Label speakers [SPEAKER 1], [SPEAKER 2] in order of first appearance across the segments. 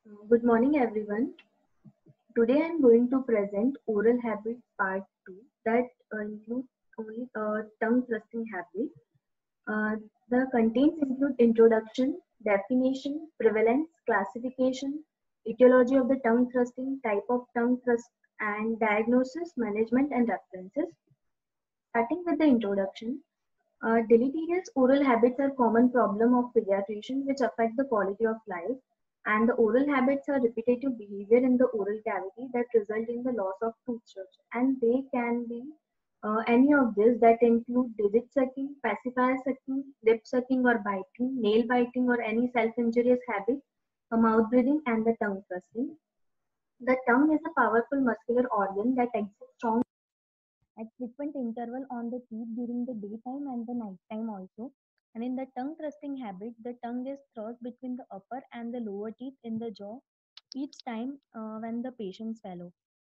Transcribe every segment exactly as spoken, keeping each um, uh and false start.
[SPEAKER 1] Uh, Good morning, everyone. Today I'm going to present oral habit part two that uh, includes only uh, tongue thrusting habit. Uh, the contents include introduction, definition, prevalence, classification, etiology of the tongue thrusting, type of tongue thrust, and diagnosis, management, and references. Starting with the introduction, uh, deleterious oral habits are common problem of pediatrician which affect the quality of life, and the oral habits are repetitive behavior in the oral cavity that result in the loss of tooth structure, and they can be uh, any of this that include digit sucking, pacifier sucking, lip sucking or biting, nail biting or any self-injurious habit, a mouth breathing and the tongue thrusting. The tongue is a powerful muscular organ that exerts strong at frequent interval on the teeth during the daytime and the nighttime also. And in the tongue thrusting habit, the tongue is thrust between the upper and the lower teeth in the jaw each time uh, when the patient swallow.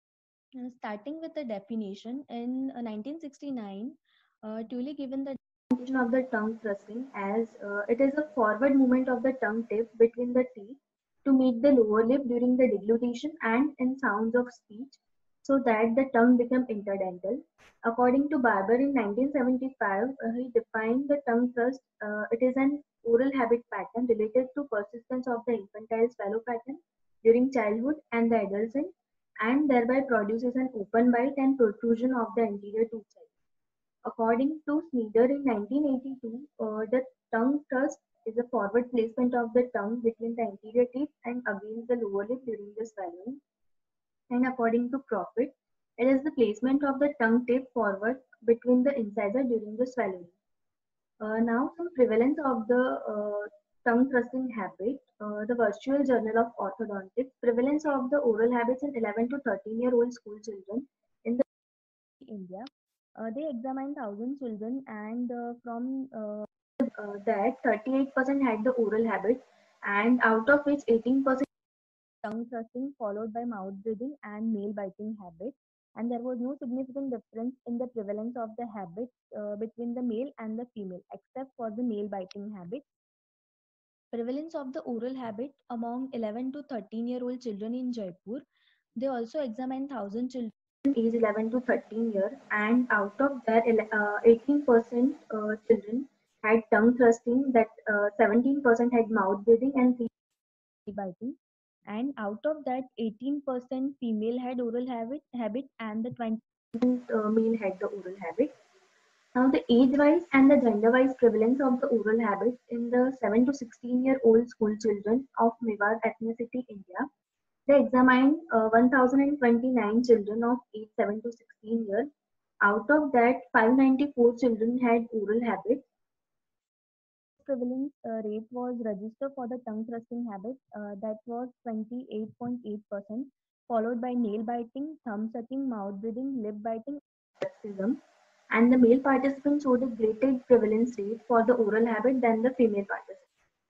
[SPEAKER 1] Uh, starting with the definition, in uh, nineteen sixty-nine, uh, Tully given the definition of the tongue thrusting as uh, it is a forward movement of the tongue tip between the teeth to meet the lower lip during the deglutition and in sounds of speech so that the tongue become interdental. According to Barber in nineteen seventy-five, uh, he defined the tongue thrust. Uh, it is an oral habit pattern related to persistence of the infantile swallow pattern during childhood and the adolescence and thereby produces an open bite and protrusion of the anterior tooth side. According to Snyder in nineteen eighty-two, uh, the tongue thrust is a forward placement of the tongue between the anterior teeth and against the lower lip during the swallowing. And according to Profit, it is the placement of the tongue tip forward between the incisor during the swallowing. Uh, now, some prevalence of the uh, tongue thrusting habit. Uh, the Virtual Journal of Orthodontics, prevalence of the oral habits in eleven to thirteen year old school children in the India. Uh, they examined one thousand children, and uh, from uh, uh, that thirty-eight percent had the oral habit, and out of which eighteen percent tongue thrusting followed by mouth breathing and nail biting habit, and there was no significant difference in the prevalence of the habit uh, between the male and the female except for the nail biting habit. Prevalence of the oral habit among eleven to thirteen year old children in Jaipur. They also examined one thousand children age eleven to thirteen year, and out of that uh, eighteen percent uh, children had tongue thrusting, that uh, seventeen percent had mouth breathing and three biting, and out of that eighteen percent female had oral habit habit and the twenty percent uh, male had the oral habit. Now, the age-wise and the gender-wise prevalence of the oral habits in the seven to sixteen year old school children of Mewar ethnicity India, they examined uh, one thousand twenty-nine children of age seven to sixteen years. Out of that, five hundred ninety-four children had oral habits. Prevalence uh, rate was registered for the tongue thrusting habit, uh, that was twenty-eight point eight percent, followed by nail biting, thumb sucking, mouth breathing, lip biting, bruxism, and the male participants showed a greater prevalence rate for the oral habit than the female participants.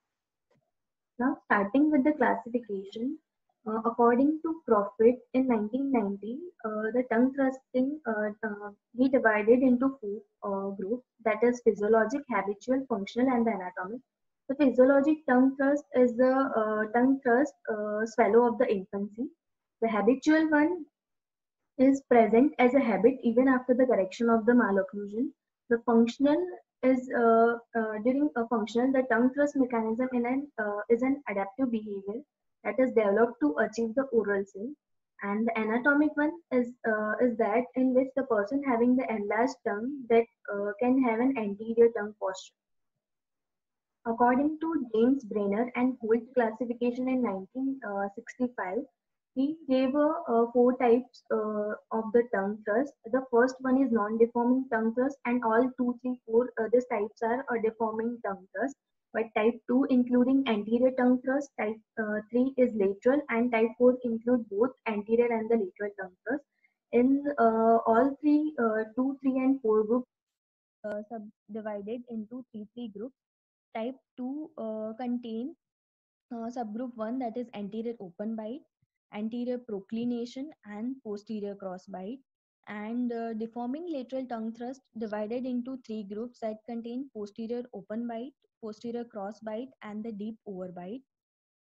[SPEAKER 1] Now, starting with the classification, uh, according to Profit in nineteen ninety, uh, the tongue thrusting uh, uh, he divided into four uh, groups, that is physiologic, habitual, functional, and the anatomic. The physiologic tongue thrust is the uh, tongue thrust uh, swallow of the infancy. The habitual one is present as a habit even after the correction of the malocclusion. The functional is uh, uh, during a functional, the tongue thrust mechanism in an uh, is an adaptive behavior that is developed to achieve the oral seal. And the anatomic one is uh, is that in which the person having the enlarged tongue that uh, can have an anterior tongue posture. According to James Brainerd and Holt classification in nineteen sixty-five, he gave uh, uh, four types uh, of the tongue thrust. The first one is non-deforming tongue thrust, and all two, three, four uh, these types are a deforming tongue thrust. But type two, including anterior tongue thrust, type uh, three is lateral, and type four include both anterior and the lateral tongue thrust. In uh, all three, uh, two, three, and four groups uh, subdivided into three, three groups. Type two uh, contain uh, subgroup one, that is anterior open bite, anterior proclination, and posterior cross bite. And uh, deforming lateral tongue thrust divided into three groups that contain posterior open bite, posterior cross bite, and the deep overbite.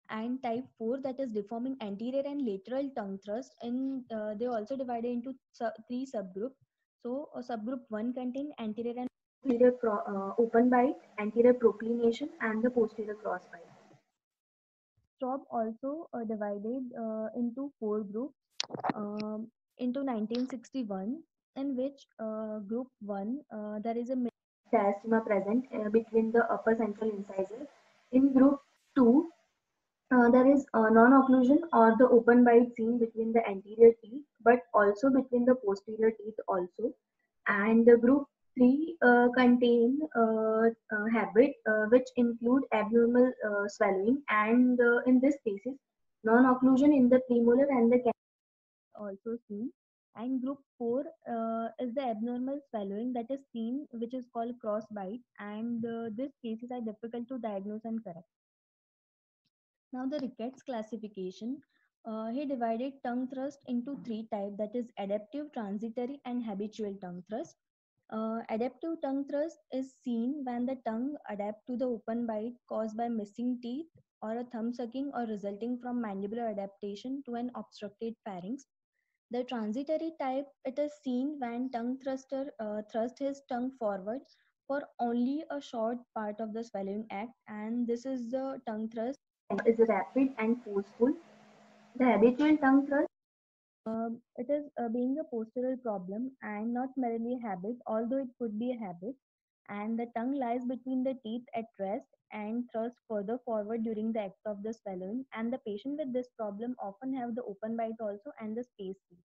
[SPEAKER 2] and type four, that is deforming anterior and lateral tongue thrust. And uh, they also divided into su three subgroups. So uh, subgroup one contain anterior and
[SPEAKER 1] posterior uh, open bite, anterior proclination, and the posterior cross bite.
[SPEAKER 2] Straub also uh, divided uh, into four groups um, into nineteen sixty-one, in which uh, group one uh, there is a
[SPEAKER 1] diastema present uh, between the upper central incisor. In group two, uh, there is a non-occlusion or the open bite seen between the anterior teeth, but also between the posterior teeth also. And the group three uh, contain uh, uh, habit uh, which include abnormal uh, swallowing, and uh, in this cases, non-occlusion in the premolar and the
[SPEAKER 2] also seen. And group four uh, is the abnormal swallowing that is seen, which is called cross bite, and uh, these cases are difficult to diagnose and correct. Now the Ricketts classification, uh, he divided tongue thrust into three types, that is adaptive, transitory, and habitual tongue thrust. Uh, adaptive tongue thrust is seen when the tongue adapts to the open bite caused by missing teeth or a thumb sucking or resulting from mandibular adaptation to an obstructed pharynx. The transitory type, it is seen when tongue thruster uh, thrust his tongue forward for only a short part of the swallowing act, and this is the tongue thrust
[SPEAKER 1] is rapid and forceful. The habitual tongue thrust,
[SPEAKER 2] Um, it is uh, being a postural problem and not merely a habit, although it could be a habit. And the tongue lies between the teeth at rest and thrusts further forward during the act of the swallowing. And the patient with this problem often have the open bite also and the spaced teeth.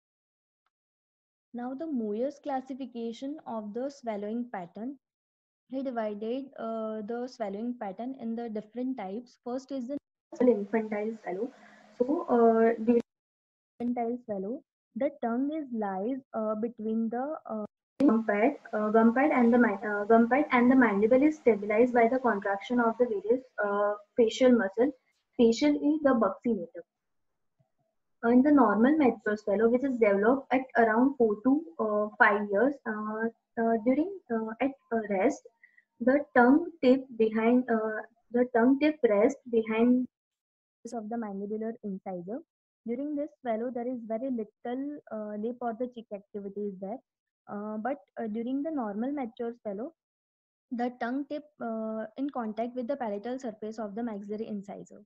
[SPEAKER 2] Now the Moyer's classification of the swallowing pattern. He divided uh, the swallowing pattern in the different types. First is the
[SPEAKER 1] infantile swallow. So, uh, during
[SPEAKER 2] infantile swallow. The tongue is lies uh, between the uh,
[SPEAKER 1] gum pad, uh, gum pad and the uh, gum pad and the mandible is stabilized by the contraction of the various uh, facial muscles, especially the buccinator. Uh, in the normal mature swallow, which is developed at around four to uh, five years, uh, uh, during uh, at uh, rest, the tongue tip behind uh, the tongue tip rests behind
[SPEAKER 2] of the mandibular incisor. During this swallow, there is very little uh, lip or the cheek activity is there. Uh, but uh, during the normal mature swallow, the tongue tip uh, in contact with the palatal surface of the maxillary incisor.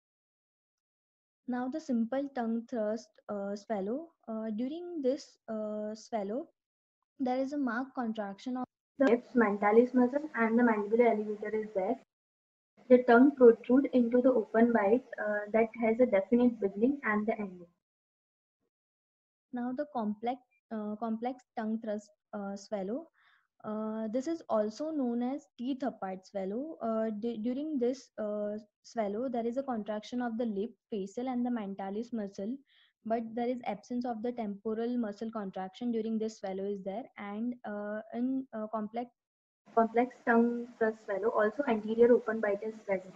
[SPEAKER 2] Now the simple tongue thrust uh, swallow. Uh, during this uh, swallow, there is a marked contraction of
[SPEAKER 1] the lips, mandalis muscle, and the mandibular elevator is there. The tongue protrudes into the open bite uh, that has a definite beginning and the ending.
[SPEAKER 2] now the complex uh, complex tongue thrust uh, swallow. Uh, this is also known as teeth apart swallow. Uh, during this uh, swallow, there is a contraction of the lip, facial, and the mandalis muscle, but there is absence of the temporal muscle contraction during this swallow is there. And uh, in uh, complex
[SPEAKER 1] complex tongue thrust swallow, also anterior open bite is present.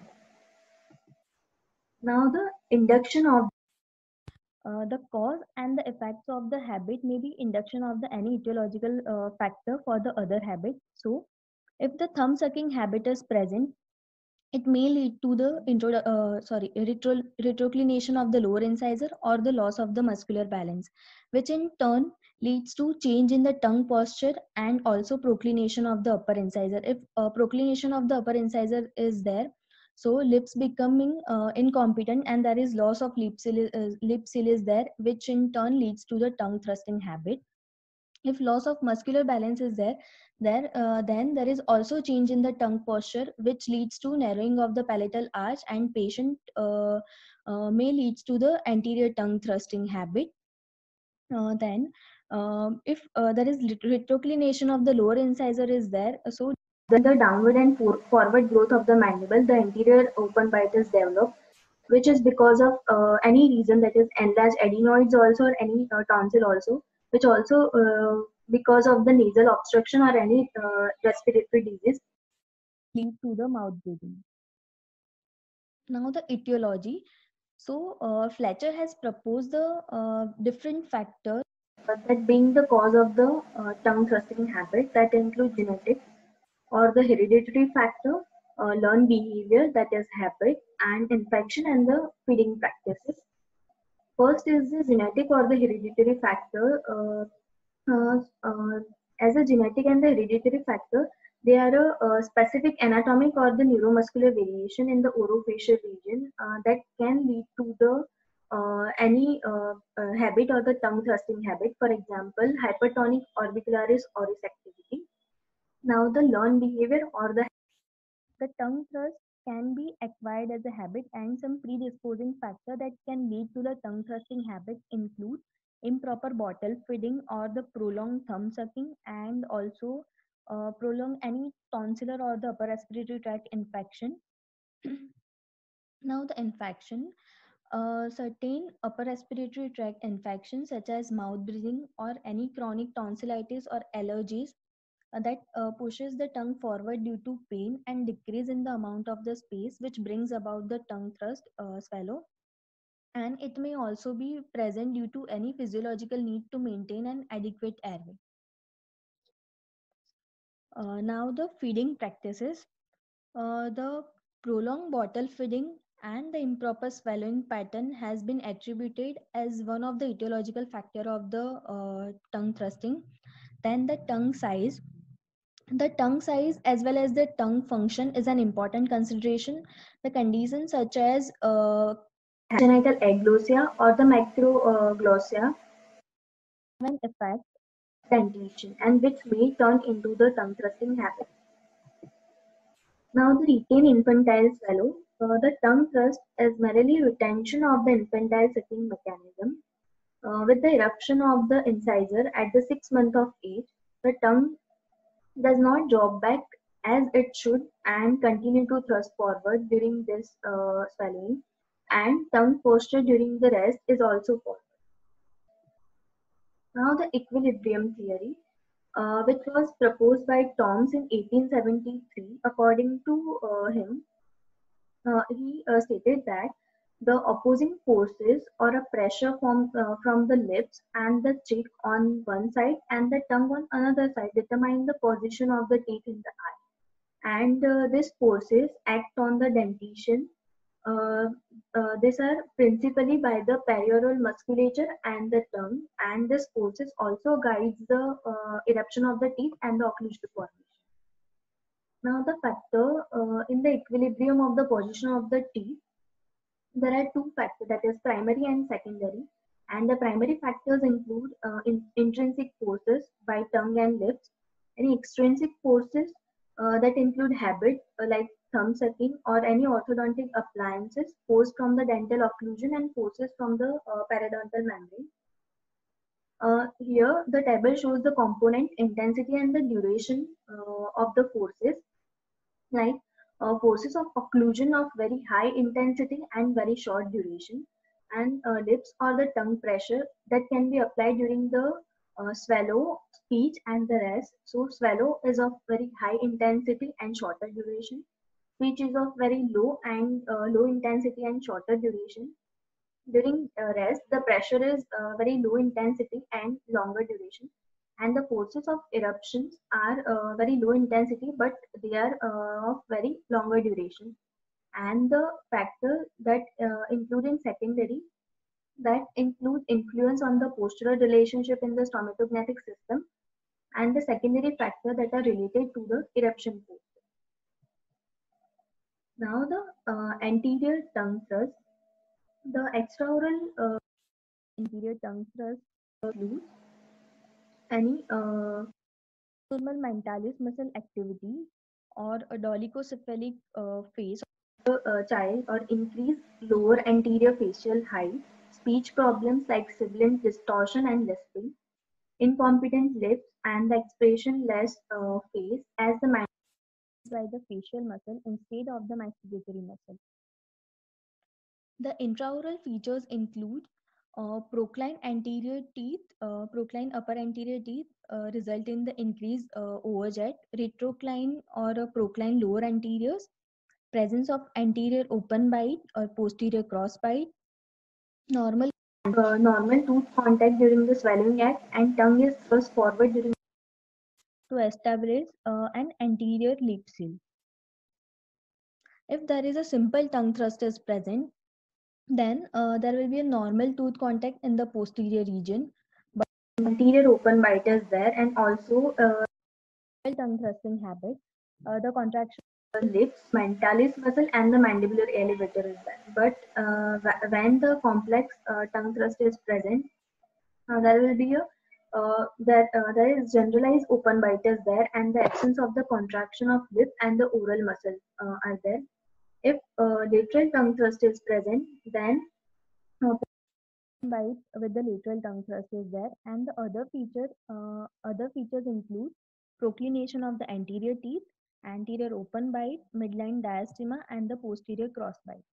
[SPEAKER 1] Now the induction of
[SPEAKER 2] Uh, the cause and the effects of the habit may be induction of the any etiological uh, factor for the other habit. So, if the thumb sucking habit is present, it may lead to the intro, uh, sorry, retro, retroclination of the lower incisor or the loss of the muscular balance, which in turn leads to change in the tongue posture and also proclination of the upper incisor. If uh, proclination of the upper incisor is there, so lips becoming uh, incompetent and there is loss of lip seal, uh, lip seal is there, which in turn leads to the tongue thrusting habit. If loss of muscular balance is there, there uh, then there is also change in the tongue posture, which leads to narrowing of the palatal arch, and patient uh, uh, may leads to the anterior tongue thrusting habit. Uh, then, um, if uh, there is retroclination of the lower incisor is there, so
[SPEAKER 1] the downward and for forward growth of the mandible, the anterior open bite is developed, which is because of uh, any reason, that is enlarged adenoids also, or any uh, tonsil also, which also uh, because of the nasal obstruction or any uh, respiratory disease
[SPEAKER 2] lead to the mouth breathing. Now the etiology. So uh, Fletcher has proposed the uh, different factors
[SPEAKER 1] that being the cause of the uh, tongue thrusting habit, that include genetics or the hereditary factor uh, learned behavior, that is habit, and infection and the feeding practices. First is the genetic or the hereditary factor. Uh, uh, uh, as a genetic and the hereditary factor, they are a, a specific anatomic or the neuromuscular variation in the orofacial region uh, that can lead to the uh, any uh, uh, habit or the tongue thrusting habit. For example, hypertonic orbicularis oris activity. Now, the learned behavior or the
[SPEAKER 2] The tongue thrust can be acquired as a habit, and some predisposing factor that can lead to the tongue thrusting habit include improper bottle feeding or the prolonged thumb sucking, and also uh, prolonged any tonsillar or the upper respiratory tract infection. Now the infection, uh, certain upper respiratory tract infections such as mouth breathing or any chronic tonsillitis or allergies uh, that uh, pushes the tongue forward due to pain and decrease in the amount of the space, which brings about the tongue thrust uh, swallow. And it may also be present due to any physiological need to maintain an adequate airway. Uh, now the feeding practices. Uh, the prolonged bottle feeding and the improper swallowing pattern has been attributed as one of the etiological factor of the uh, tongue thrusting. Then the tongue size. The tongue size as well as the tongue function is an important consideration. The conditions such as uh,
[SPEAKER 1] genital aglossia or the macroglossia
[SPEAKER 2] have an effect.
[SPEAKER 1] dentition and which may turn into the tongue thrusting habit. Now, the retained infantile swallow. Uh, the tongue thrust is merely retention of the infantile sucking mechanism. Uh, with the eruption of the incisor at the sixth month of age, the tongue does not drop back as it should and continue to thrust forward during this uh, swallowing, and tongue posture during the rest is also forward. Now, the equilibrium theory, uh, which was proposed by Toms in eighteen seventy-three, according to uh, him, uh, he uh, stated that the opposing forces or a pressure from, uh, from the lips and the cheek on one side and the tongue on another side determine the position of the teeth in the eye. And uh, these forces act on the dentition. Uh, uh, these are principally by the perioral musculature and the tongue, and this forces also guides the uh, eruption of the teeth and the occlusal formation. Now, the factor uh, in the equilibrium of the position of the teeth, there are two factors, that is primary and secondary. And the primary factors include uh, in, intrinsic forces by tongue and lips, any extrinsic forces uh, that include habit uh, like thumb sucking or any orthodontic appliances, force from the dental occlusion and forces from the uh, periodontal membrane. Uh, here, the table shows the component intensity and the duration uh, of the forces, like uh, forces of occlusion of very high intensity and very short duration, and uh, lips or the tongue pressure that can be applied during the uh, swallow, speech, and the rest. So, swallow is of very high intensity and shorter duration. Speech is of very low and uh, low intensity and shorter duration. During uh, rest, the pressure is uh, very low intensity and longer duration, and the forces of eruptions are uh, very low intensity, but they are uh, of very longer duration. And the factor that uh, including secondary, that include influence on the postural relationship in the stomatognathing system, and the secondary factor that are related to the eruption force. Now the uh, anterior tongue thrust, the extraoral uh,
[SPEAKER 2] Anterior tongue thrust
[SPEAKER 1] includes any uh,
[SPEAKER 2] normal mentalis muscle activity or a dolichocephalic uh, phase.
[SPEAKER 1] uh, child or increase lower anterior facial height, speech problems like sibilant distortion and lisping, incompetent lips, and the expressionless uh, face as the man-
[SPEAKER 2] By the facial muscle instead of the maxillary muscle. The intraoral features include uh, procline anterior teeth, uh, procline upper anterior teeth uh, result in the increased uh, overjet, retrocline or uh, procline lower anteriors, presence of anterior open bite or posterior cross bite, normal
[SPEAKER 1] uh, normal tooth contact during the swallowing act, and tongue is thrust forward during
[SPEAKER 2] to establish uh, an anterior lip seal. If there is a simple tongue thrust is present, then uh, there will be a normal tooth contact in the posterior region. But
[SPEAKER 1] anterior open bite is there, and also uh,
[SPEAKER 2] tongue thrusting habit, uh, the contraction
[SPEAKER 1] lips, mentalis muscle, and the mandibular elevator is there. But uh, wh- when the complex uh, tongue thrust is present, uh, there will be a uh, that uh, there is generalized open bite is there, and the absence of the contraction of lip and the oral muscle uh, are there. If uh, lateral tongue thrust is present, then uh,
[SPEAKER 2] bite with the lateral tongue thrust is there, and the other feature uh, other features include proclination of the anterior teeth, anterior open bite, midline diastema, and the posterior cross bite.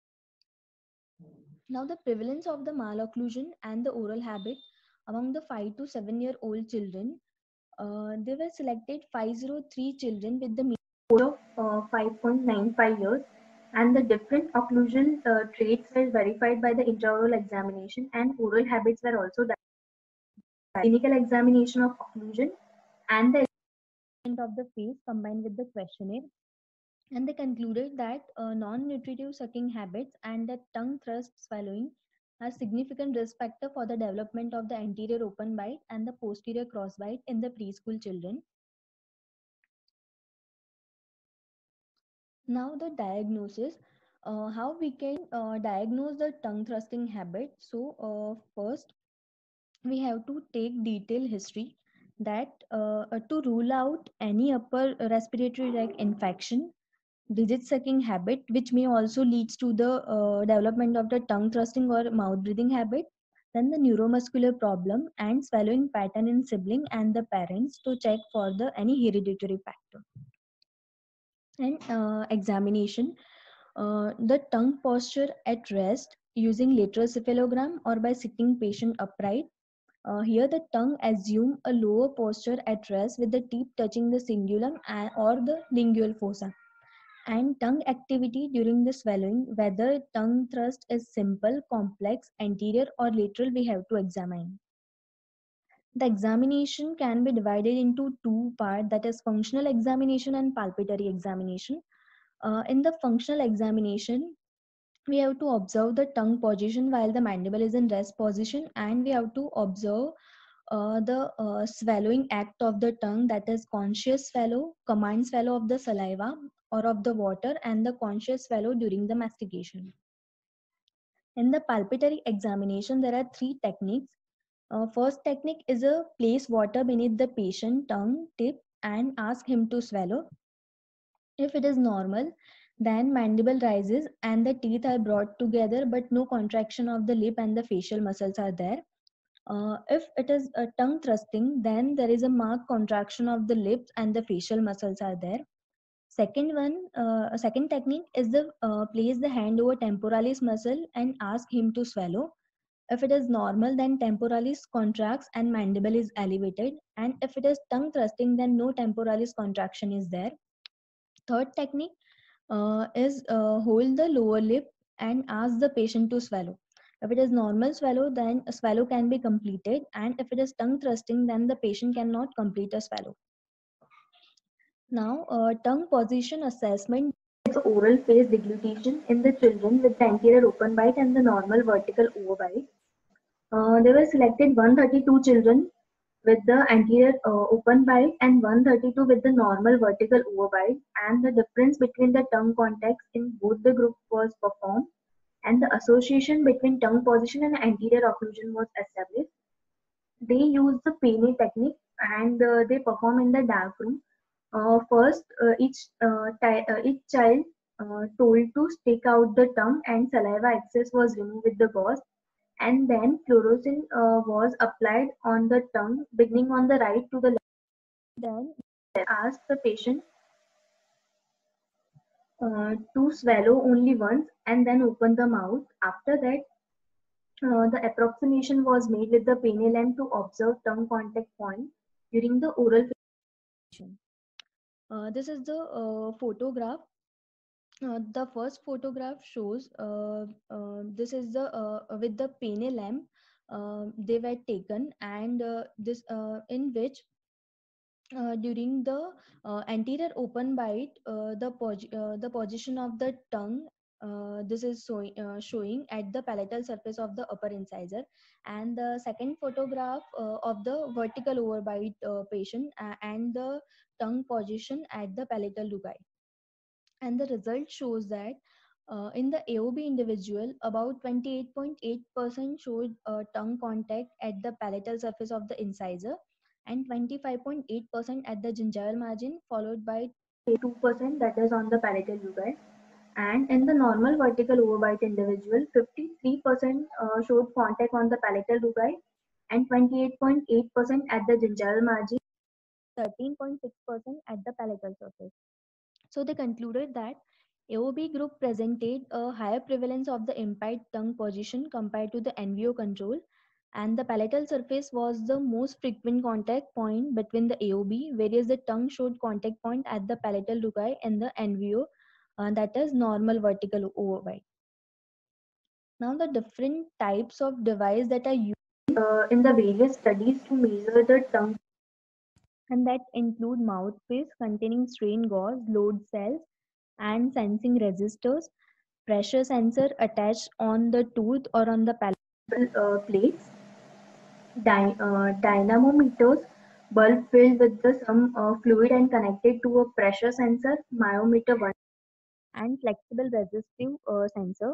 [SPEAKER 2] Now, the prevalence of the malocclusion and the oral habit among the five to seven year old children, uh, they were selected five hundred three children with the
[SPEAKER 1] score of uh, five point nine five years, and the different occlusion uh, traits were verified by the intraoral examination, and oral habits were also done. Clinical examination of occlusion and the
[SPEAKER 2] of the face combined with the questionnaire, and they concluded that uh, non-nutritive sucking habits and the tongue thrust swallowing are significant risk factor for the development of the anterior open bite and the posterior cross bite in the preschool children. Now the diagnosis, uh, how we can uh, diagnose the tongue thrusting habit. So uh, first we have to take detailed history that uh, uh, to rule out any upper respiratory tract infection, digit sucking habit, which may also leads to the uh, development of the tongue thrusting or mouth breathing habit, then the neuromuscular problem and swallowing pattern in sibling and the parents to check for the any hereditary factor. And uh, examination, uh, the tongue posture at rest using lateral cephalogram or by sitting patient upright. Uh, here the tongue assume a lower posture at rest with the teeth touching the cingulum and, or the lingual fossa. And tongue activity during the swallowing, whether tongue thrust is simple, complex, anterior or lateral, we have to examine. The examination can be divided into two parts, that is functional examination and palpatory examination. Uh, in the functional examination, we have to observe the tongue position while the mandible is in rest position, and we have to observe uh, the uh, swallowing act of the tongue, that is conscious swallow, command swallow of the saliva or of the water, and the conscious swallow during the mastication. In the palpatory examination, there are three techniques. Uh, first technique is a place water beneath the patient tongue tip and ask him to swallow. If it is normal, then mandible rises and the teeth are brought together, but no contraction of the lip and the facial muscles are there. Uh, if it is a tongue thrusting, then there is a marked contraction of the lips and the facial muscles are there. Second one, uh, a second technique is the uh, place the hand over temporalis muscle and ask him to swallow. If it is normal, then temporalis contracts and mandible is elevated. And if it is tongue thrusting, then no temporalis contraction is there. Third technique uh, is uh, hold the lower lip and ask the patient to swallow. If it is normal swallow, then a swallow can be completed, and if it is tongue thrusting, then the patient cannot complete a swallow. Now, uh, tongue position assessment.
[SPEAKER 1] It's oral phase deglutition in the children with the anterior open bite and the normal vertical overbite. Uh, they were selected one hundred thirty-two children with the anterior uh, open bite and one hundred thirty-two with the normal vertical overbite, and the difference between the tongue contacts in both the groups was performed, and the association between tongue position and anterior occlusion was established. They use the Penne technique, and uh, they perform in the dark room. Uh, first, uh, each uh, ti- uh, each child uh, told to stick out the tongue, and saliva excess was removed with the gauze, and then fluorescein uh, was applied on the tongue, beginning on the right to the left.
[SPEAKER 2] Then,
[SPEAKER 1] Ask the patient uh, to swallow only once and then open the mouth. After that, uh, the approximation was made with the penile lamp to observe tongue contact point during the oral.
[SPEAKER 2] uh, this is the uh, photograph. Uh, the first photograph shows uh, uh, this is the uh, with the Penne lamp uh, they were taken, and uh, this uh, in which uh, during the uh, anterior open bite, uh, the, pos- uh, the position of the tongue, uh, this is so, uh, showing at the palatal surface of the upper incisor, and the second photograph uh, of the vertical overbite uh, patient, uh, and the tongue position at the palatal rugae. And the result shows that uh, in the A O B individual, about twenty-eight point eight percent showed uh, tongue contact at the palatal surface of the incisor, and twenty-five point eight percent at the gingival margin, followed by
[SPEAKER 1] two percent that is on the palatal rugae. And in the normal vertical overbite individual, fifty-three percent uh, showed contact on the palatal rugae and twenty-eight point eight percent at the gingival margin.
[SPEAKER 2] thirteen point six percent at the palatal surface. So they concluded that A O B group presented a higher prevalence of the impaired tongue position compared to the N V O control, and the palatal surface was the most frequent contact point between the A O B, whereas the tongue showed contact point at the palatal rugae and the N V O, uh, that is normal vertical overbite. Now the different types of device that are used
[SPEAKER 1] Uh, in the various studies to measure the tongue,
[SPEAKER 2] and that include mouthpiece containing strain gauze, load cells, and sensing resistors, pressure sensor attached on the tooth or on the palate.
[SPEAKER 1] uh, plates, dy- uh, dynamometers, bulb filled with the some uh, fluid and connected to a pressure sensor, myometer one.
[SPEAKER 2] And flexible resistive uh, sensor.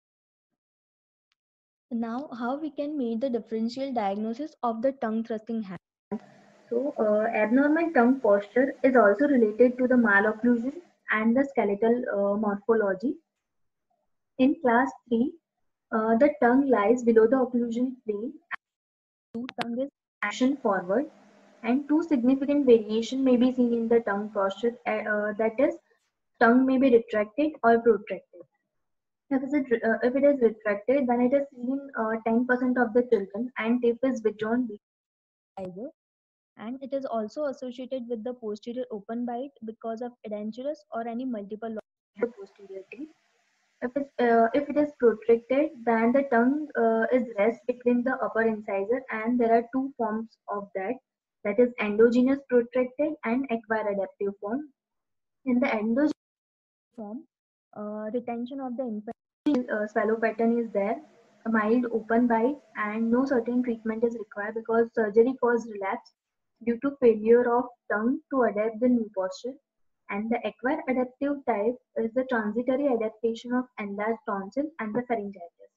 [SPEAKER 2] Now, how we can make the differential diagnosis of the tongue thrusting habit?
[SPEAKER 1] So, uh, abnormal tongue posture is also related to the malocclusion and the skeletal uh, morphology. In class three, uh, the tongue lies below the occlusion plane,
[SPEAKER 2] Two tongue is
[SPEAKER 1] action forward, and two significant variation may be seen in the tongue posture, uh, uh, that is, tongue may be retracted or protracted. If it, uh, if it is retracted, then it is seen in uh, ten percent of the children and tape is withdrawn.
[SPEAKER 2] incisor, and it is also associated with the posterior open bite because of edentulous or any multiple
[SPEAKER 1] Posterior teeth. If it, uh, if it is protracted, then the tongue uh, is rest between the upper incisor, and there are two forms of that. That is endogenous protracted and acquired adaptive form. In the endogenous
[SPEAKER 2] form, uh, retention of the infant.
[SPEAKER 1] uh, swallow pattern is there, a mild open bite, and no certain treatment is required because surgery caused relapse due to failure of tongue to adapt the new posture. And the acquired adaptive type is the transitory adaptation of enlarged tonsil and the pharyngitis.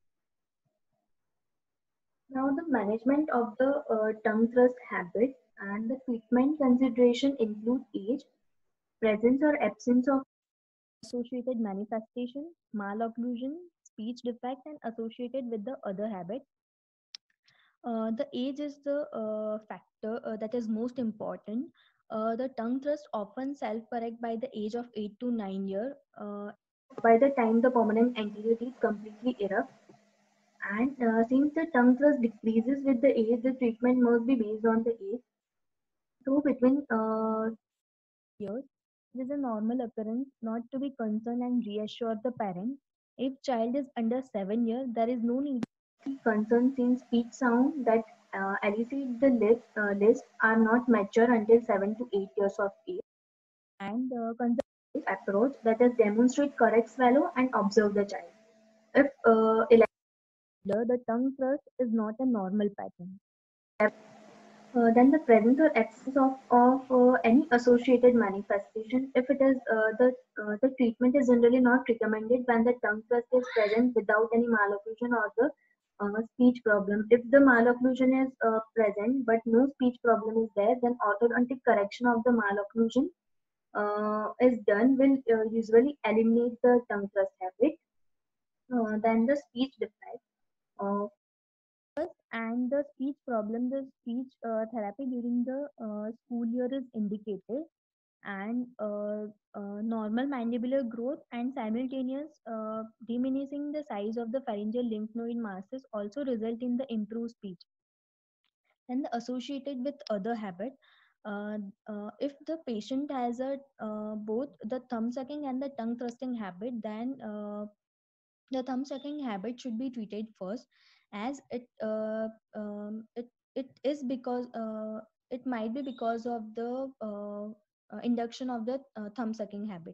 [SPEAKER 1] Now, the management of the uh, tongue thrust habit and the treatment consideration include age, presence or absence of
[SPEAKER 2] Associated manifestation, malocclusion, speech defect, and associated with the other habit. Uh, the age is the uh, factor uh, that is most important. Uh, the tongue thrust often self-correct by the age of eight to nine year. Uh,
[SPEAKER 1] by the time the permanent anterior teeth completely erupt. And uh, since the tongue thrust decreases with the age, the treatment must be based on the age. So between uh,
[SPEAKER 2] years, it is a normal occurrence not to be concerned and reassure the parent. If child is under seven years, there is no need.
[SPEAKER 1] concerns in speech sound that uh, elicit the lip, uh, lisp are not mature until seven to eight years of age.
[SPEAKER 2] And uh, concern
[SPEAKER 1] Approach that is demonstrate correct swallow and observe the child. If uh,
[SPEAKER 2] the tongue thrust is not a normal pattern.
[SPEAKER 1] Uh, then the presence or absence of, of uh, any associated manifestation. If it is uh, the uh, the treatment is generally not recommended when the tongue thrust is present without any malocclusion or the uh, speech problem. If the malocclusion is uh, present but no speech problem is there, then orthodontic correction of the malocclusion uh, is done will uh, usually eliminate the tongue thrust habit. Uh, then the speech defect. Uh,
[SPEAKER 2] And the speech problem, the speech uh, therapy during the uh, school year is indicated, and uh, uh, normal mandibular growth and simultaneous uh, diminishing the size of the pharyngeal lymph node masses also result in the improved speech. And the associated with other habit, uh, uh, if the patient has a uh, both the thumb sucking and the tongue thrusting habit, then uh, the thumb sucking habit should be treated first, as it uh, um, it it is because uh, it might be because of the uh, uh, induction of the uh, thumb sucking habit.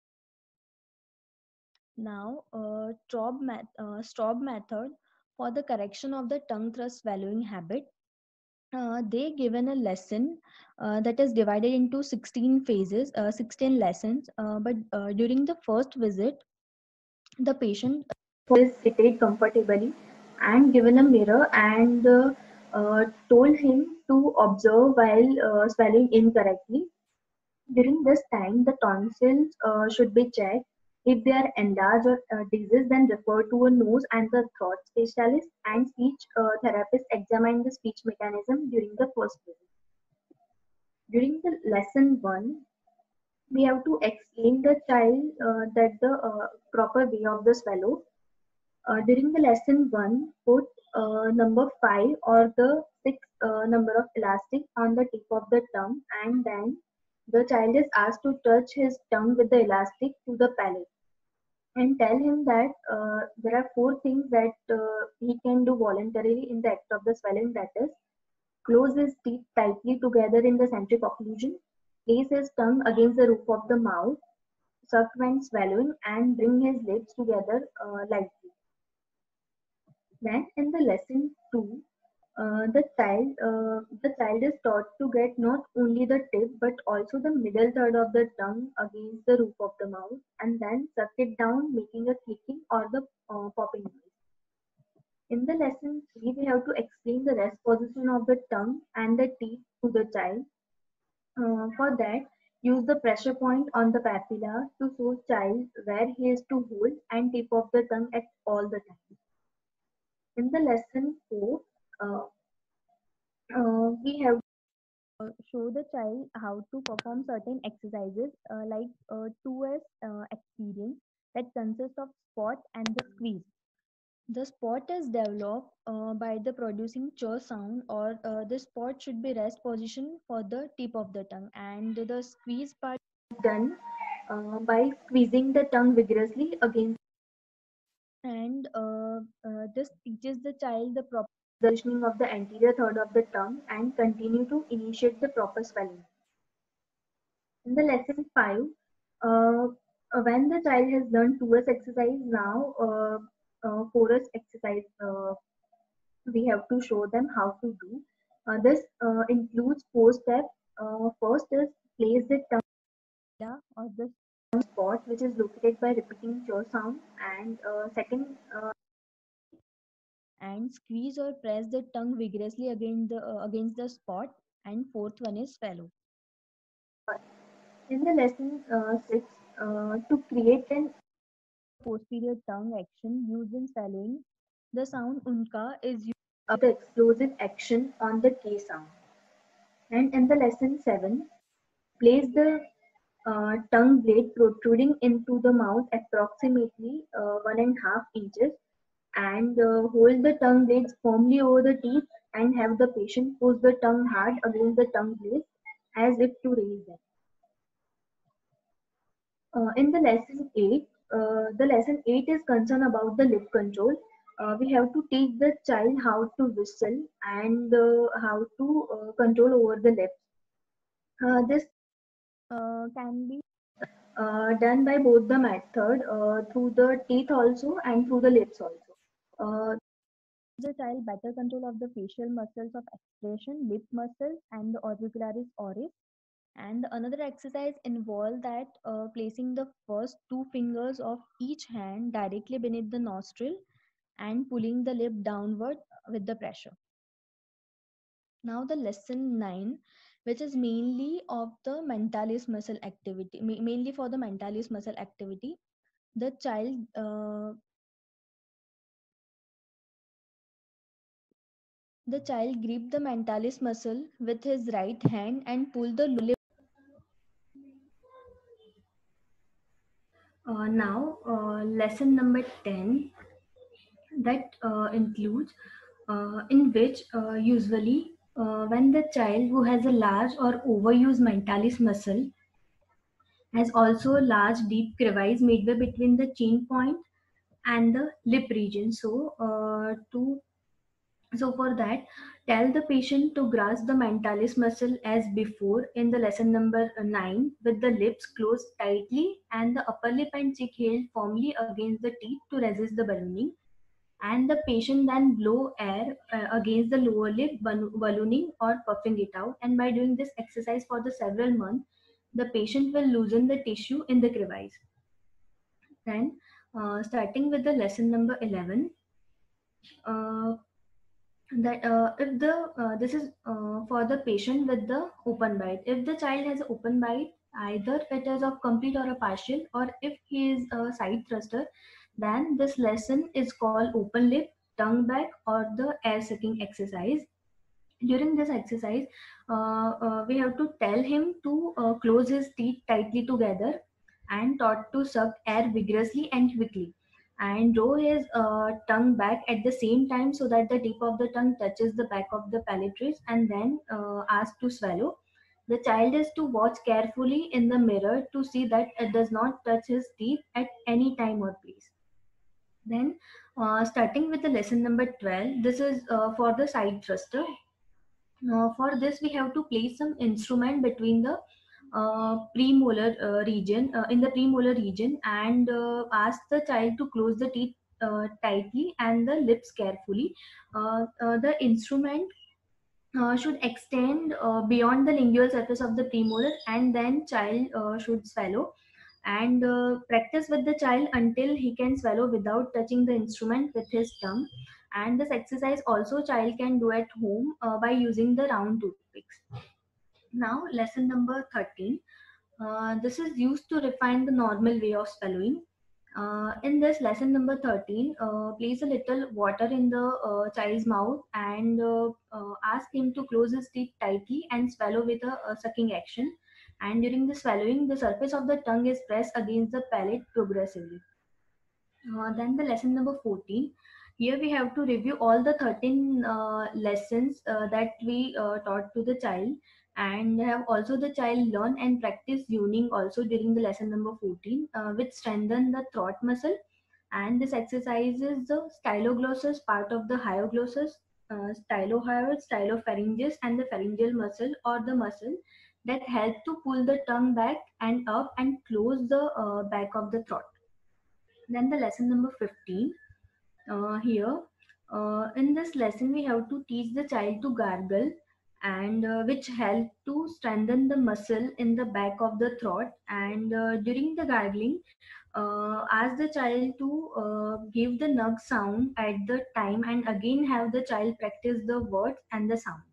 [SPEAKER 2] Now, uh, Straub, met, uh, Straub method for the correction of the tongue thrust swallowing habit. Uh, they given a lesson uh, that is divided into sixteen phases, uh, sixteen lessons. Uh, but uh, during the first visit, the patient
[SPEAKER 1] is seated comfortably and given a mirror and uh, uh, told him to observe while uh, swallowing incorrectly. During this time, the tonsils uh, should be checked. If they are enlarged or uh, diseased, then refer to a nose and the throat specialist, and speech uh, therapist examine the speech mechanism during the first visit. During the lesson one, we have to explain the child uh, that the uh, proper way of the swallow. Uh, during the lesson one, put uh, number five or the sixth uh, number of elastic on the tip of the tongue, and then the child is asked to touch his tongue with the elastic to the palate and tell him that uh, there are four things that uh, he can do voluntarily in the act of the swallowing, that is close his teeth tightly together in the centric occlusion, place his tongue against the roof of the mouth, suck when swallowing, and bring his lips together uh, lightly. Then in the lesson two, uh, the child uh, the child is taught to get not only the tip but also the middle third of the tongue against the roof of the mouth and then suck it down, making a clicking or the uh, popping noise. In the lesson three, we have to explain the rest position of the tongue and the teeth to the child. Uh, for that, use the pressure point on the papilla to show child where he is to hold and tip of the tongue at all the time. In the lesson four, uh, uh, we have
[SPEAKER 2] uh, show the child how to perform certain exercises uh, like uh, two S uh, experience that consists of spot and the squeeze. The spot is developed uh, by the producing ch sound, or uh, the spot should be rest position for the tip of the tongue, and the squeeze part
[SPEAKER 1] done uh, by squeezing the tongue vigorously against
[SPEAKER 2] and uh, uh, this teaches the child the proper
[SPEAKER 1] the positioning of the anterior third of the tongue and continue to initiate the proper swallowing. In the lesson five, uh, uh, when the child has learned two S exercise, now uh, uh, four S exercise uh, we have to show them how to do. Uh, this uh, includes four steps. Uh, first is place the tongue
[SPEAKER 2] or the
[SPEAKER 1] spot, which is located by repeating ch sound, and uh, second uh,
[SPEAKER 2] and squeeze or press the tongue vigorously against the uh, against the spot, and fourth one is swallow.
[SPEAKER 1] in the lesson uh, six, uh, to create an
[SPEAKER 2] Posterior tongue action used in swallowing, the sound unka is used
[SPEAKER 1] uh, the explosive action on the K sound. And in the lesson seven, place the uh, tongue blade protruding into the mouth approximately uh, one and a half inches and uh, hold the tongue blades firmly over the teeth and have the patient push the tongue hard against the tongue blades as if to raise them. Uh, in the lesson eight, uh, the lesson eight is concerned about the lip control. Uh, we have to teach the child how to whistle and uh, how to uh, control over the lips. Uh, this
[SPEAKER 2] uh, can be
[SPEAKER 1] uh, done by both the method uh, through the teeth also and through the lips also. Uh,
[SPEAKER 2] the child better control of the facial muscles of expression, lip muscles, and the orbicularis oris. And another exercise involve that uh, placing the first two fingers of each hand directly beneath the nostril and pulling the lip downward with the pressure. Now the lesson nine, which is mainly of the mentalis muscle activity, ma- mainly for the mentalis muscle activity. The child uh, the child grip the mentalis muscle with his right hand and pull the lip.
[SPEAKER 1] uh, now, uh, lesson number ten that uh, includes uh, in which uh, usually uh, when the child who has a large or overused mentalis muscle has also a large deep crevice midway between the chin point and the lip region. So uh, to So for that, tell the patient to grasp the mentalis muscle as before in the lesson number nine, with the lips closed tightly and the upper lip and cheek held firmly against the teeth to resist the ballooning. And the patient then blow air uh, against the lower lip, ballo- ballooning or puffing it out. And by doing this exercise for the several months, the patient will loosen the tissue in the crevice. Then, uh, starting with the lesson number eleven, uh, that uh, if the uh, this is uh, for the patient with the open bite. If the child has an open bite, either it is of complete or a partial, or if he is a side thruster, then this lesson is called open lip, tongue back, or the air sucking exercise. During this exercise, uh, uh, we have to tell him to uh, close his teeth tightly together and taught to suck air vigorously and quickly, and draw his uh, tongue back at the same time so that the tip of the tongue touches the back of the palates, and then uh, asked to swallow. The child is to watch carefully in the mirror to see that it does not touch his teeth at any time or place. Then, uh, starting with the lesson number twelve, this is uh, for the side thruster. Uh, for this, we have to place some instrument between the uh, premolar uh, region, uh, in the premolar region, and uh, ask the child to close the teeth uh, tightly and the lips carefully. Uh, uh, the instrument uh, should extend uh, beyond the lingual surface of the premolar, and then child uh, should swallow. And uh, practice with the child until he can swallow without touching the instrument with his tongue. And this exercise also child can do at home uh, by using the round toothpicks. Now, lesson number thirteen. Uh, this is used to refine the normal way of swallowing. Uh, in this lesson number thirteen, uh, place a little water in the uh, child's mouth, and uh, uh, ask him to close his teeth tightly and swallow with a, a sucking action. And during the swallowing, the surface of the tongue is pressed against the palate progressively. Uh, then the lesson number fourteen. Here we have to review all the thirteen uh, lessons uh, that we uh, taught to the child, and have also the child learn and practice yawning also during the lesson number fourteen, uh, which strengthen the throat muscle. And this exercise is the styloglossus part of the hyoglossus, uh, stylohyoid, stylopharyngeus, and the pharyngeal muscle, or the muscle that help to pull the tongue back and up and close the uh, back of the throat. Then the lesson number fifteen. Uh, here, uh, in this lesson, we have to teach the child to gargle, and uh, which help to strengthen the muscle in the back of the throat. And uh, during the gargling, uh, ask the child to uh, give the nug sound at the time, and again have the child practice the words and the sounds.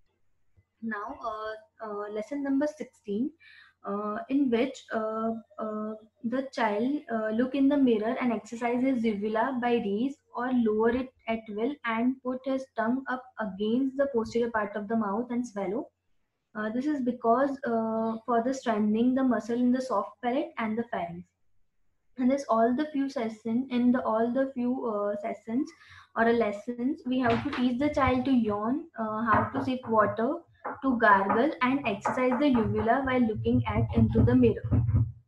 [SPEAKER 1] Now, uh, uh, lesson number sixteen, uh, in which uh, uh, the child uh, look in the mirror and exercise his uvula by raise or lower it at will, and put his tongue up against the posterior part of the mouth and swallow. Uh, this is because uh, for the strengthening the muscle in the soft palate and the pharynx. And this all the few session in the all the few uh, sessions or lessons, we have to teach the child to yawn, uh, how to sip water, to gargle, and exercise the uvula while looking at into the mirror.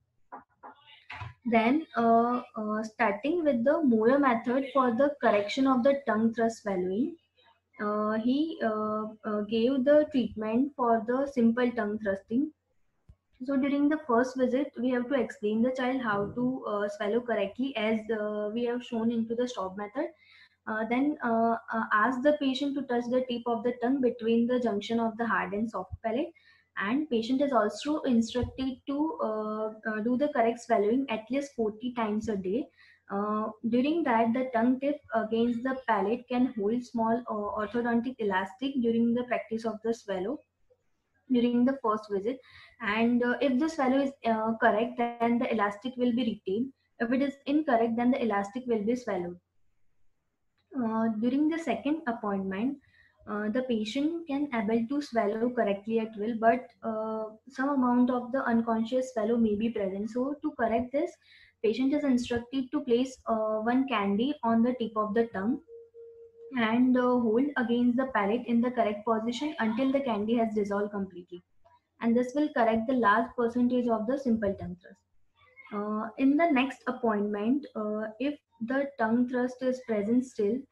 [SPEAKER 1] Then, uh, uh, starting with the Moyer method for the correction of the tongue thrust swallowing, uh, he uh, uh, gave the treatment for the simple tongue thrusting. So during the first visit, we have to explain the child how to uh, swallow correctly, as uh, we have shown into the stop method. Uh, then uh, uh, ask the patient to touch the tip of the tongue between the junction of the hard and soft palate. And patient is also instructed to uh, uh, do the correct swallowing at least forty times a day. Uh, during that, the tongue tip against the palate can hold small uh, orthodontic elastic during the practice of the swallow during the first visit. And uh, if the swallow is uh, correct, then the elastic will be retained. If it is incorrect, then the elastic will be swallowed. Uh, during the second appointment, uh, the patient can able to swallow correctly at will, but uh, some amount of the unconscious swallow may be present. So to correct this, patient is instructed to place uh, one candy on the tip of the tongue, and uh, hold against the palate in the correct position until the candy has dissolved completely, and this will correct the large percentage of the simple tongue thrust. Uh, in the next appointment, uh, if the tongue thrust is present still,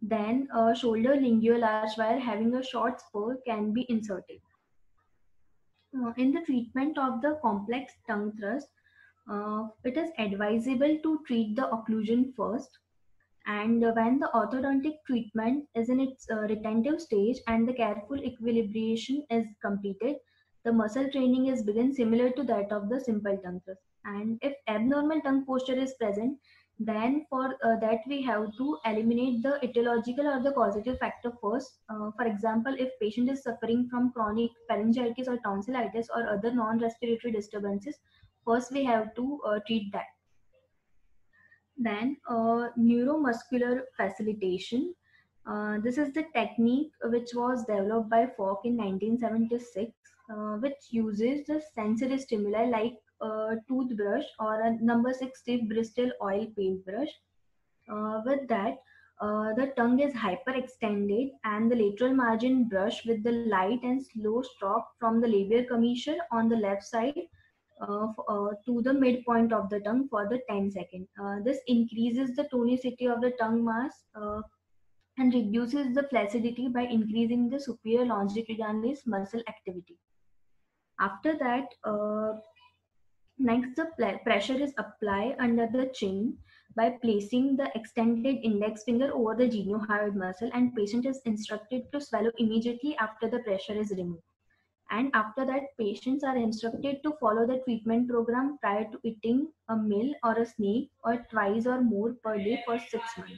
[SPEAKER 1] Then a shoulder lingual arch wire having a short spur can be inserted. Uh, in the treatment of the complex tongue thrust, uh, it is advisable to treat the occlusion first. And uh, when the orthodontic treatment is in its uh, retentive stage and the careful equilibration is completed, the muscle training is begun similar to that of the simple tongue thrust. And if abnormal tongue posture is present, then for uh, that we have to eliminate the etiological or the causative factor first. Uh, for example, if patient is suffering from chronic pharyngitis or tonsillitis or other non-respiratory disturbances, first we have to uh, treat that. Then uh, neuromuscular facilitation. Uh, this is the technique which was developed by Falk in nineteen seventy-six, uh, which uses the sensory stimuli like a toothbrush or a number six tip Bristol oil paintbrush. Uh, with that, uh, the tongue is hyperextended and the lateral margin brush with the light and slow stroke from the labial commissure on the left side uh, f- uh, to the midpoint of the tongue for the ten seconds. Uh, this increases the tonicity of the tongue mass uh, and reduces the flaccidity by increasing the superior longitudinalis muscle activity. After that, uh, next the pl- pressure is applied under the chin by placing the extended index finger over the geniohyoid muscle, and patient is instructed to swallow immediately after the pressure is removed. And after that, patients are instructed to follow the treatment program prior to eating a meal or a snake or twice or more per day for six months.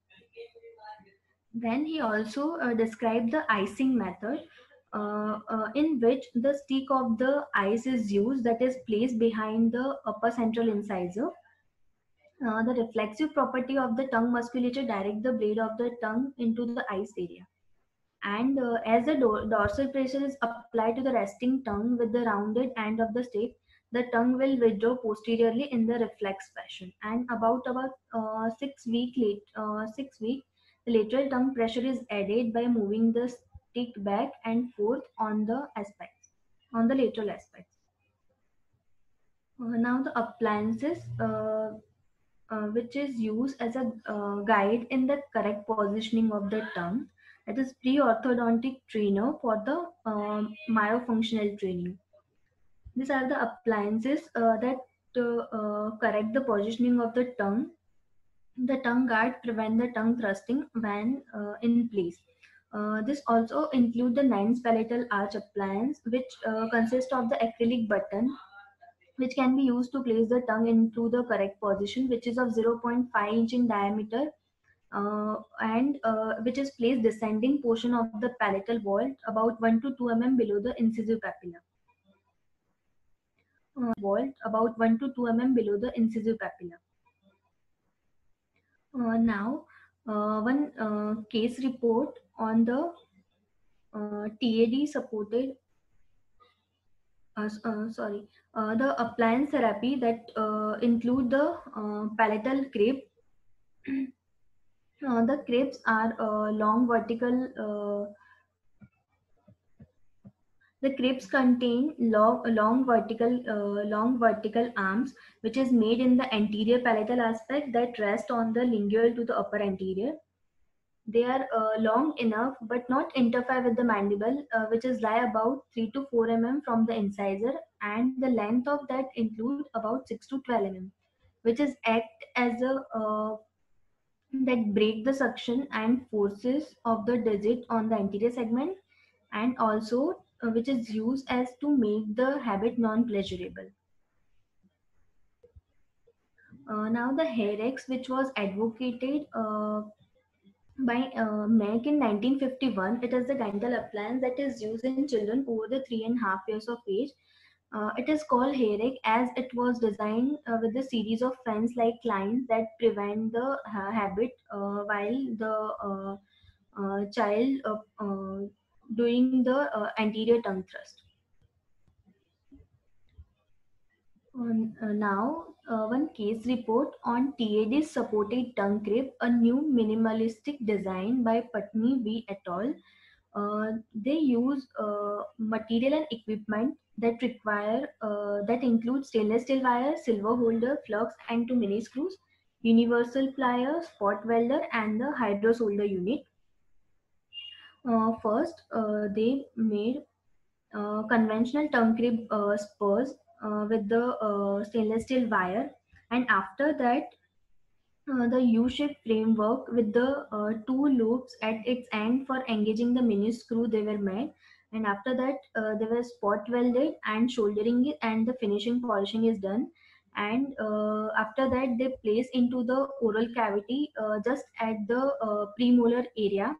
[SPEAKER 1] Then he also uh, described the icing method, uh, uh, in which the stick of the ice is used, that is placed behind the upper central incisor. Uh, the reflexive property of the tongue musculature direct the blade of the tongue into the ice area. And uh, as the do- dorsal pressure is applied to the resting tongue with the rounded end of the stick, the tongue will withdraw posteriorly in the reflex fashion. And about about uh, six week late uh, six week, the lateral tongue pressure is added by moving the stick back and forth on the aspects, on the lateral aspects. Uh, now the appliances. Uh, uh, which is used as a uh, guide in the correct positioning of the tongue. That is pre-orthodontic trainer for the um, myofunctional training. These are the appliances uh, that uh, uh, correct the positioning of the tongue. The tongue guard prevent the tongue thrusting when uh, in place. Uh, this also include the nines palatal arch appliance, which uh, consists of the acrylic button which can be used to place the tongue into the correct position, which is of zero point five inch in diameter, uh, and uh, which is placed descending portion of the palatal vault about one to two millimeters below the incisive papilla. Uh, vault about one to two millimeters below the incisive papilla. Uh, now, uh, one uh, case report on the uh, T A D supported uh, s- uh, sorry, uh, the appliance therapy that uh, include the uh, palatal crepe. Uh, the crepes are uh, long vertical. Uh, the crepes contain long, long vertical, uh, long vertical arms, which is made in the anterior palatal aspect that rest on the lingual to the upper anterior. They are uh, long enough, but not interfere with the mandible, uh, which is lie about three to four millimeters from the incisor, and the length of that include about six to twelve millimeters, which is act as a uh, that break the suction and forces of the digit on the anterior segment, and also uh, which is used as to make the habit non-pleasurable. Uh, now the Hair-X, which was advocated uh, by uh, Mack in nineteen fifty-one, it is the dental appliance that is used in children over the three and a half years of age. Uh, it is called Hair-X as it was designed uh, with a series of fence-like lines that prevent the uh, habit uh, while the uh, uh, child uh, uh, doing the uh, anterior tongue thrust. On, uh, now, uh, one case report on T A D supported tongue crepe, a new minimalistic design by Patni V et al. Uh, they use uh, material and equipment that require uh, that include stainless steel wire, silver holder, flux, and two mini screws. universal plier, spot welder, and the hydro solder unit. Uh, first, uh, they made uh, conventional tongue crib uh, spurs uh, with the uh, stainless steel wire, and after that, uh, the U-shaped framework with the uh, two loops at its end for engaging the mini screw they were made, and after that uh, they were spot welded and soldering it, and the finishing polishing is done, and uh, after that they place into the oral cavity uh, just at the uh, premolar area.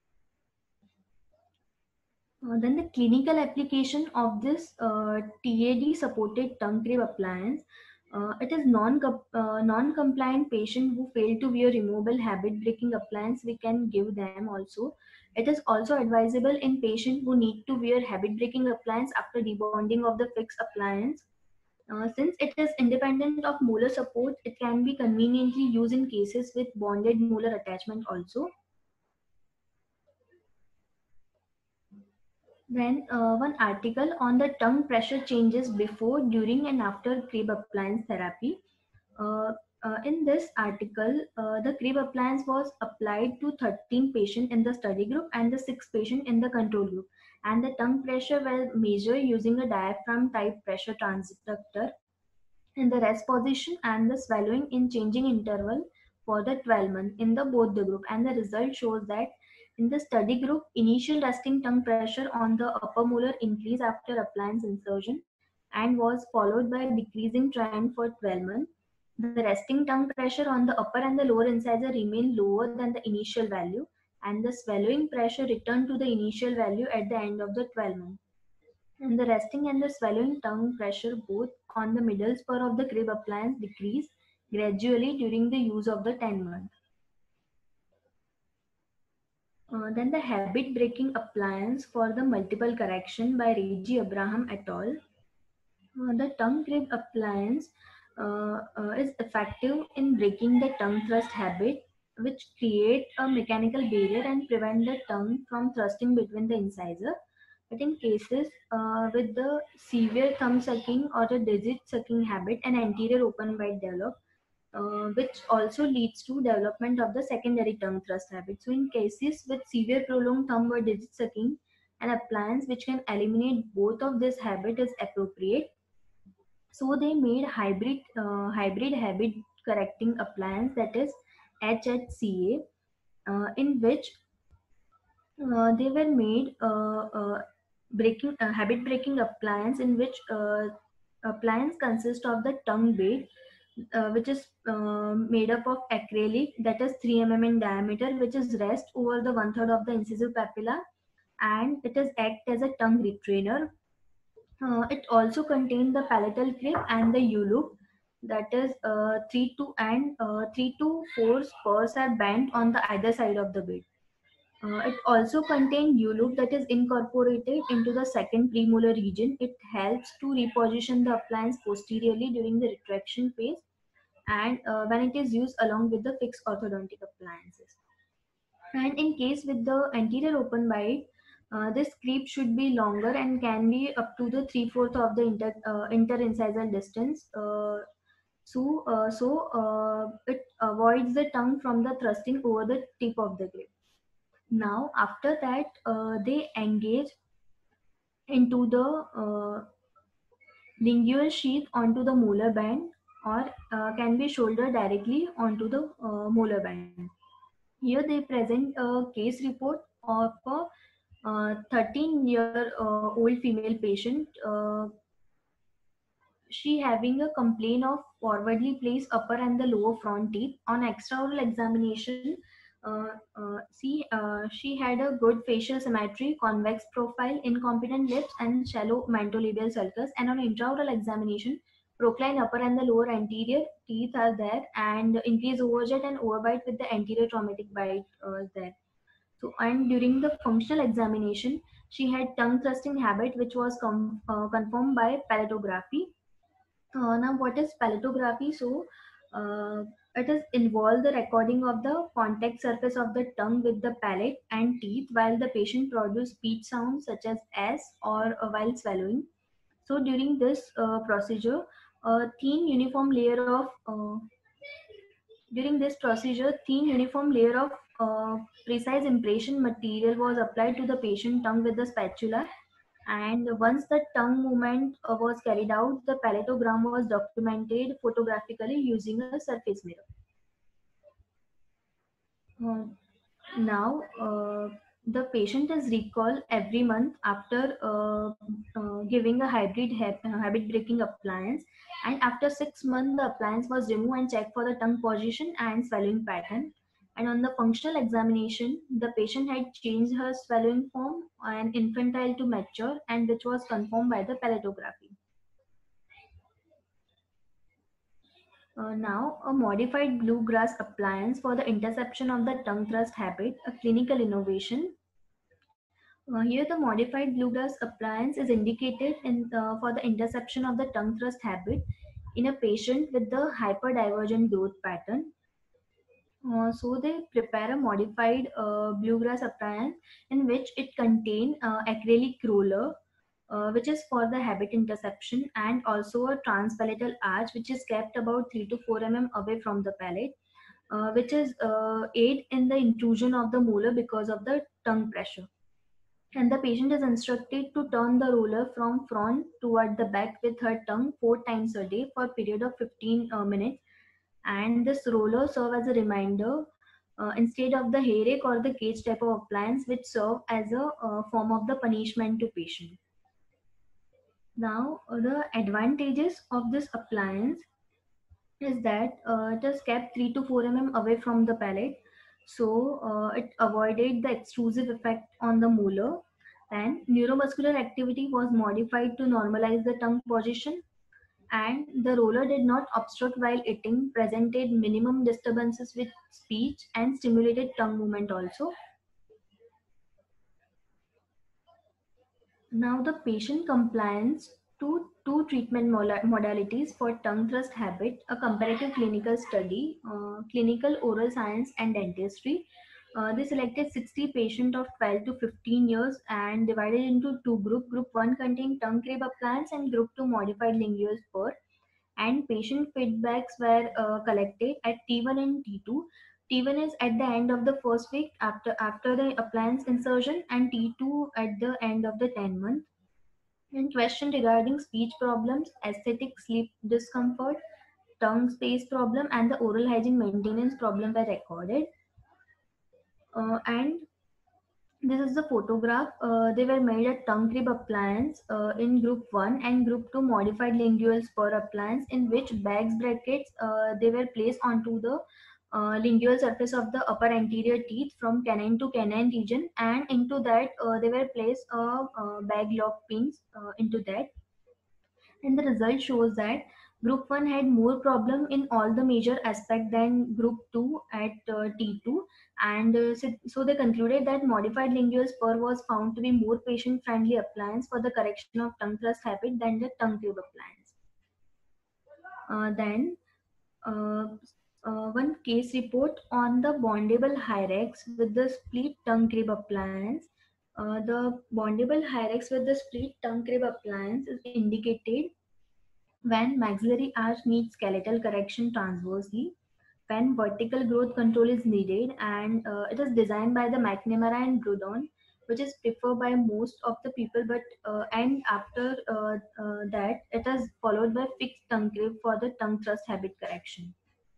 [SPEAKER 1] Uh, then the clinical application of this uh, T A D supported tongue crib appliance. Uh, it is non uh, non-compliant patient who fail to wear removable habit breaking appliance. We can give them also. It is also advisable in patient who need to wear habit breaking appliance after debonding of the fixed appliance. Uh, since it is independent of molar support, it can be conveniently used in cases with bonded molar attachment also. Then uh, one article on the tongue pressure changes before, during, and after crib appliance therapy. Uh, uh, in this article, uh, the crib appliance was applied to thirteen patients in the study group and the six patients in the control group. And the tongue pressure was measured using a diaphragm type pressure transducer in the rest position and the swallowing in changing interval for the twelve months in the both the group, and the result shows that in the study group initial resting tongue pressure on the upper molar increased after appliance insertion and was followed by a decreasing trend for twelve months. The resting tongue pressure on the upper and the lower incisor remained lower than the initial value, and the swallowing pressure returned to the initial value at the end of the twelve months, and the resting and the swallowing tongue pressure both on the middle spur of the crib appliance decrease gradually during the use of the ten month. Uh, then the habit breaking appliance for the multiple correction by Reggie Abraham et al. Uh, the tongue crib appliance uh, uh, is effective in breaking the tongue thrust habit, which create a mechanical barrier and prevent the tongue from thrusting between the incisor. But in cases uh, with the severe thumb sucking or a digit sucking habit, an anterior open bite develop, uh, which also leads to development of the secondary tongue thrust habit. So in cases with severe prolonged thumb or digit sucking, an appliance which can eliminate both of this habit is appropriate. So they made hybrid uh, hybrid habit correcting appliance, that is H H C A, uh, in which uh, they were made uh, uh, breaking uh, habit breaking appliance in which uh, appliance consists of the tongue bed, uh, which is uh, made up of acrylic that is three millimeters in diameter, which is rest over the one third of the incisive papilla, and it is act as a tongue retainer. Uh, it also contained the palatal crib and the U-loop, that is uh, three to and uh, three to four spurs are bent on the either side of the bed. Uh, it also contained U-loop that is incorporated into the second premolar region. It helps to reposition the appliance posteriorly during the retraction phase and uh, when it is used along with the fixed orthodontic appliances. And in case with the anterior open bite, uh, this creep should be longer and can be up to the three fourth of the inter uh, interincisal distance. Uh, so, uh, so uh, it avoids the tongue from the thrusting over the tip of the grip. Now, after that, uh, they engage into the uh, lingual sheath onto the molar band, or uh, can be shouldered directly onto the uh, molar band. Here they present a case report of a uh, thirteen year uh, old female patient. Uh, she having a complaint of forwardly placed upper and the lower front teeth. On extraoral examination, uh, uh, see, uh, she had a good facial symmetry, convex profile, incompetent lips, and shallow mentolabial sulcus. And on intraoral examination, procline upper and the lower anterior teeth are there, and increased overjet and overbite with the anterior traumatic bite uh, there. So, and during the functional examination, she had tongue thrusting habit, which was com- uh, confirmed by palatography. Uh, now, what is palatography? So, uh, it is involve the recording of the contact surface of the tongue with the palate and teeth while the patient produce speech sounds such as S or uh, while swallowing. So, during this uh, procedure, a thin uniform layer of uh, During this procedure, thin uniform layer of uh, precise impression material was applied to the patient tongue with the spatula, and once the tongue movement uh, was carried out, the palatogram was documented photographically using a surface mirror. Uh, Now, uh, the patient is recalled every month after uh, uh, giving a hybrid ha- uh, habit breaking appliance, and after six months, the appliance was removed and checked for the tongue position and swallowing pattern. And on the functional examination, the patient had changed her swallowing form and infantile to mature, and which was confirmed by the palatography. Uh, now, a modified bluegrass appliance for the interception of the tongue thrust habit, a clinical innovation. Uh, here, the modified bluegrass appliance is indicated in, uh, for the interception of the tongue thrust habit in a patient with the hyperdivergent growth pattern. Uh, so they prepare a modified uh, bluegrass appliance in which it contain uh, acrylic roller, uh, which is for the habit interception, and also a transpalatal arch, which is kept about three to four millimeters away from the palate, uh, which is uh, aid in the intrusion of the molar because of the tongue pressure. And the patient is instructed to turn the roller from front toward the back with her tongue four times a day for a period of fifteen uh, minutes. And this roller serve as a reminder uh, instead of the hair or the cage type of appliance, which serve as a uh, form of the punishment to patient. Now, uh, the advantages of this appliance is that uh, it is kept three to four millimeters away from the palate, so uh, it avoided the extrusive effect on the molar. And neuromuscular activity was modified to normalize the tongue position, and the roller did not obstruct while eating, presented minimum disturbances with speech, and stimulated tongue movement also. Now, the patient compliance to two treatment mola- modalities for tongue thrust habit, a comparative clinical study, uh, clinical oral science and dentistry. Uh, they selected sixty patients of twelve to fifteen years and divided into two groups. Group one contained tongue crab appliance and group two modified lingual spur. And patient feedbacks were uh, collected at T one and T two. T one is at the end of the first week after after the appliance insertion, and T two at the end of the ten month. And question regarding speech problems, aesthetic sleep discomfort, tongue space problem, and the oral hygiene maintenance problem were recorded. Uh, and this is the photograph. Uh, they were made at tongue crib appliance uh, in group one, and group two modified lingual spur appliance, in which bags brackets uh, they were placed onto the uh, lingual surface of the upper anterior teeth from canine to canine region, and into that uh, they were placed uh, uh, bag lock pins uh, into that. And the result shows that group one had more problem in all the major aspect than group two at uh, T two, and uh, so, so they concluded that modified lingual spur was found to be more patient friendly appliance for the correction of tongue thrust habit than the tongue tube appliance. Uh, then uh, uh, one case report on the bondable Hyrex with the split tongue crib appliance. Uh, the bondable Hyrex with the split tongue crib appliance is indicated when maxillary arch needs skeletal correction transversely, when vertical growth control is needed, and uh, it is designed by the McNamara and Brudon, which is preferred by most of the people, but uh, and after uh, uh, that it is followed by fixed tongue crib for the tongue thrust habit correction.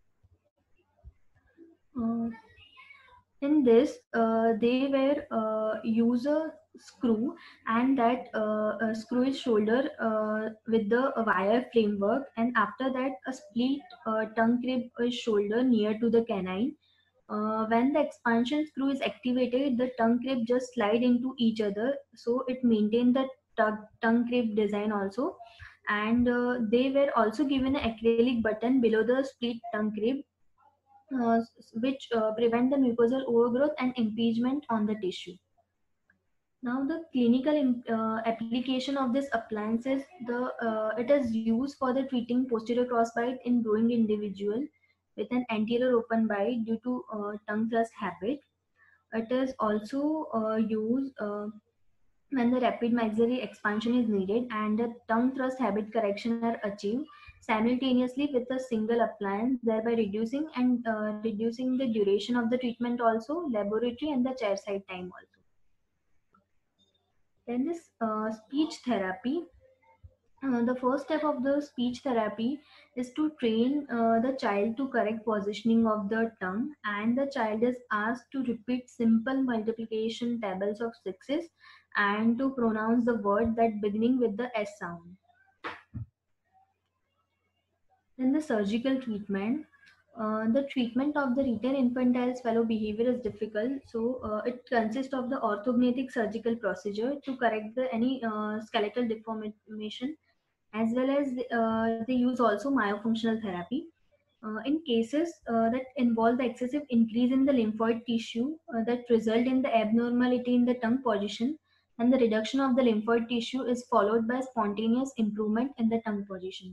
[SPEAKER 1] Uh, in this, uh, they were uh, use a screw, and that uh, uh, screw is shoulder uh, with the wire framework, and after that a split uh, tongue crib is shoulder near to the canine. Uh, when the expansion screw is activated, the tongue crib just slide into each other, so it maintained the tu- tongue crib design also. And uh, they were also given an acrylic button below the split tongue crib, uh, which uh, prevent the mucosal overgrowth and impingement on the tissue. Now, the clinical im- uh, application of this appliance is the uh, it is used for the treating posterior crossbite in growing individual with an anterior open bite due to uh, tongue thrust habit. It is also uh, used uh, when the rapid maxillary expansion is needed and the tongue thrust habit correction are achieved. simultaneously with a single appliance, thereby reducing and uh, reducing the duration of the treatment also, laboratory and the chairside time also. Then this uh, speech therapy. Uh, the first step of the speech therapy is to train uh, the child to correct positioning of the tongue, and the child is asked to repeat simple multiplication tables of sixes and to pronounce the word that beginning with the S sound. Then the surgical treatment. Uh, the treatment of the retained infantile swallow behavior is difficult, so uh, it consists of the orthognathic surgical procedure to correct the any uh, skeletal deformation, as well as uh, they use also myofunctional therapy. Uh, in cases uh, that involve the excessive increase in the lymphoid tissue uh, that result in the abnormality in the tongue position, and the reduction of the lymphoid tissue is followed by spontaneous improvement in the tongue position.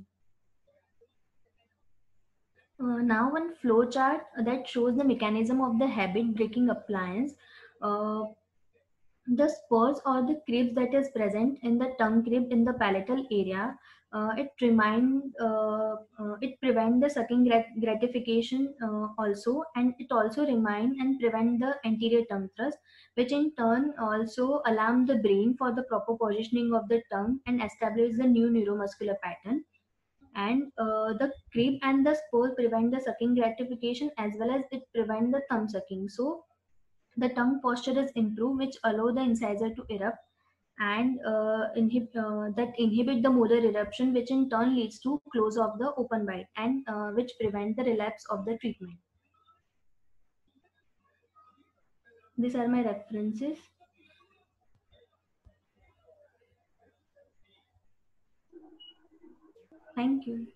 [SPEAKER 1] Uh, now one flow chart that shows the mechanism of the habit breaking appliance. Uh, the spurs or the cribs that is present in the tongue crib in the palatal area, uh, it remind uh, uh, it prevent the sucking grat- gratification uh, also, and it also remind and prevent the anterior tongue thrust, which in turn also alarm the brain for the proper positioning of the tongue and establish the new neuromuscular pattern. And uh, the crib and the spur prevent the sucking gratification, as well as it prevent the thumb sucking. So the tongue posture is improved, which allow the incisor to erupt, and uh, inhib- uh, that inhibit the molar eruption, which in turn leads to close of the open bite, and uh, which prevent the relapse of the treatment. These are my references. Thank you.